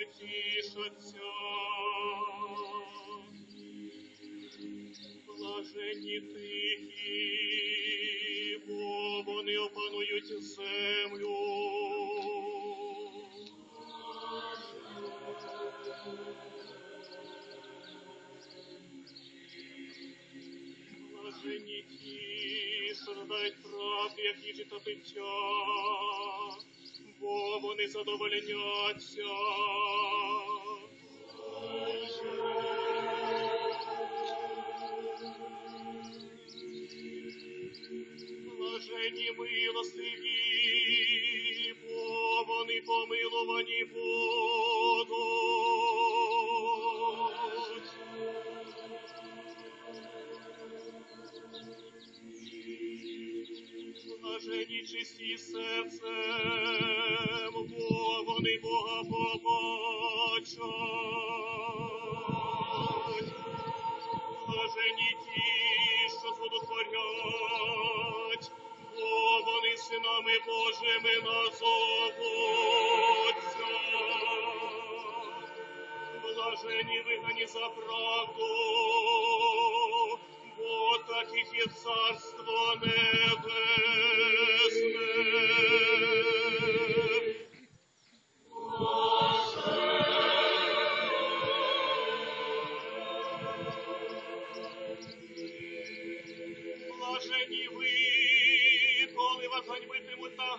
тішаться. Блаженні тихі, бо вони опанують землю. Блаженні ті, що жадають правди, як їжі та пиття, бо вони задовольняться. Блаженні милостиві, бо вони помилувані будуть. Блаженні чисті серцем, бо вони Бога побачать. Блаженні ті, що злотворять, бо вони синами Божими назовуться. Блаженні вигнані за правду, бо таких є царство небесне. Блаженні ви, коли вас ганьбитимуть та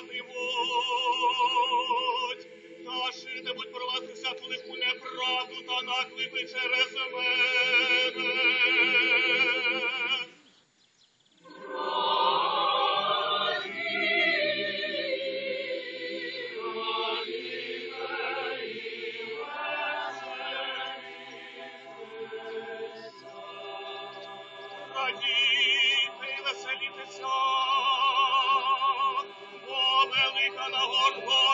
гнатимуть, та шитимуть про вас всяку лиху неправду та наклепи через мене. Радійте і веселітеся, бо велика нагорода